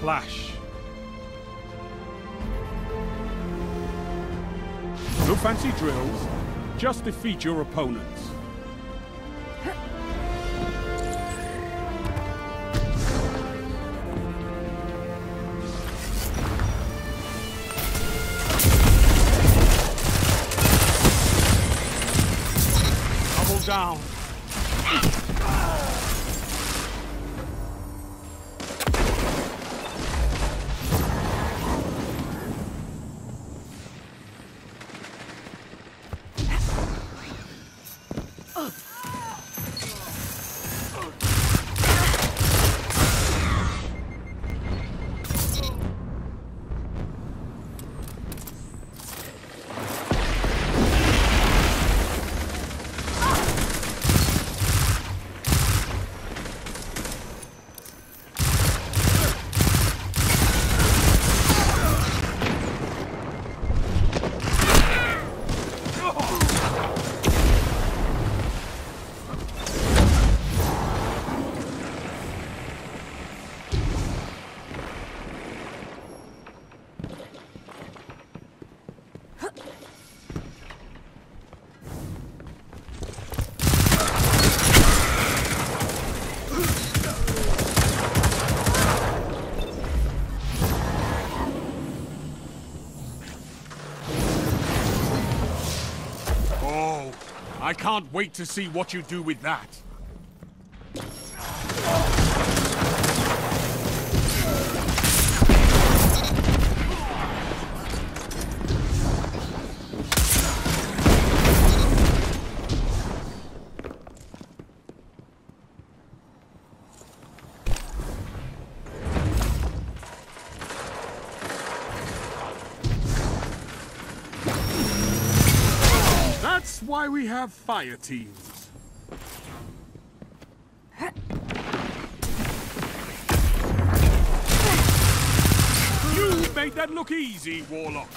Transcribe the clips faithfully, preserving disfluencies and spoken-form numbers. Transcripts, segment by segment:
clash. No fancy drills, just defeat your opponents. Double down. I can't wait to see what you do with that. That's why we have fire teams. You made that look easy, Warlock.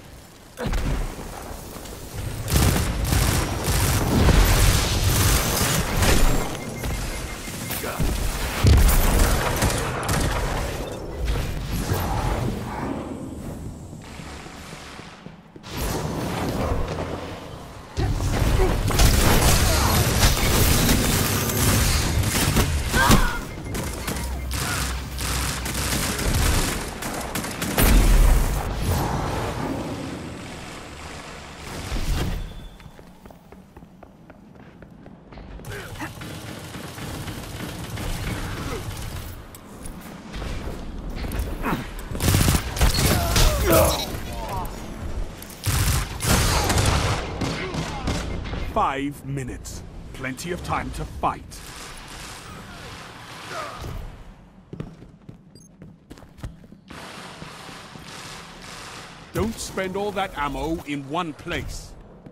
Five minutes. Plenty of time to fight. Don't spend all that ammo in one place.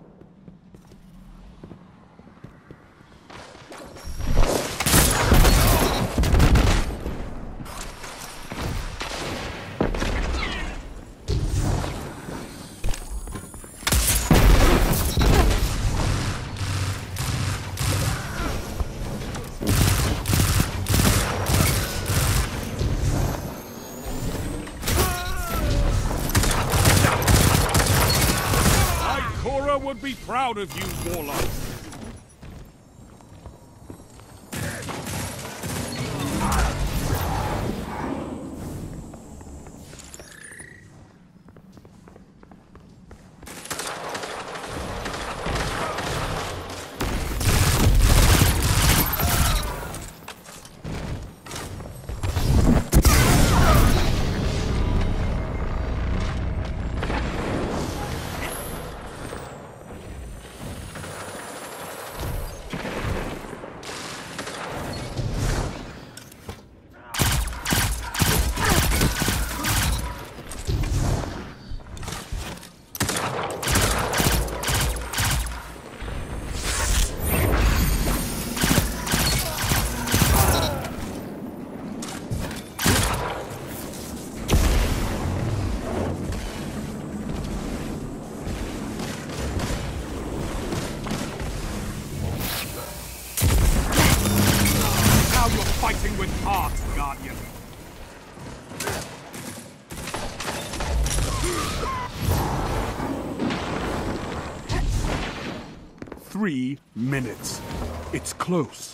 Would be proud of you, Warlock. Three minutes. It's close.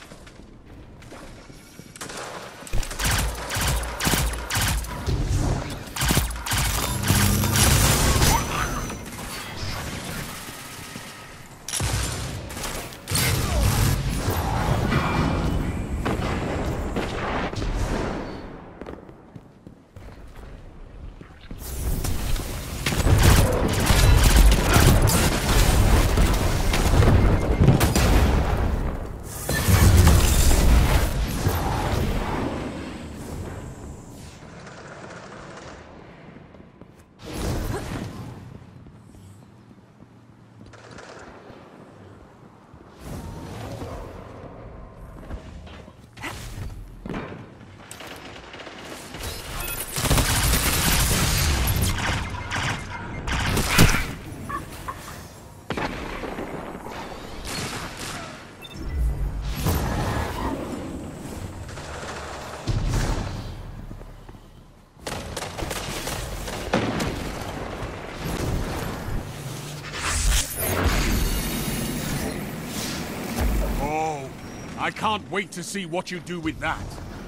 I can't wait to see what you do with that.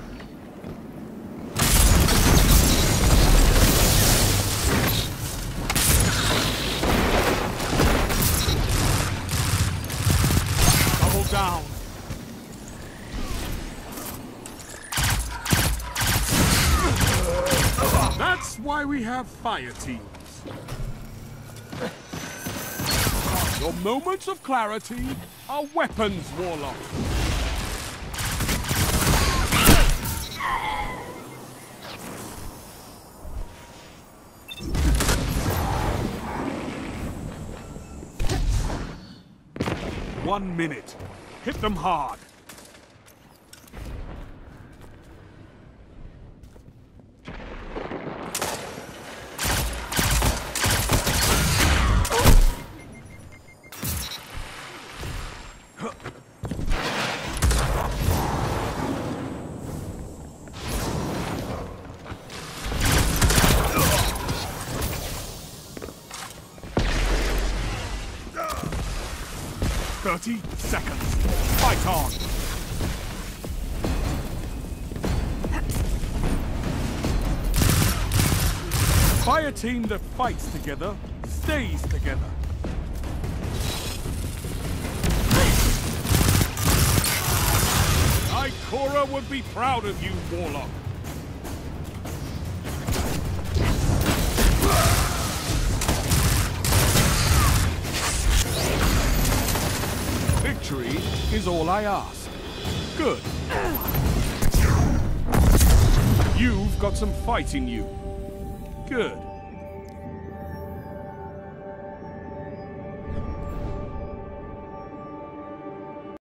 Double down. That's why we have fire teams. Your moments of clarity are weapons, Warlock. One minute. Hit them hard. Thirty seconds. Fight on. Fire team that fights together stays together. Ikora would be proud of you, Warlock. Victory is all I ask. Good. You've got some fight in you. Good.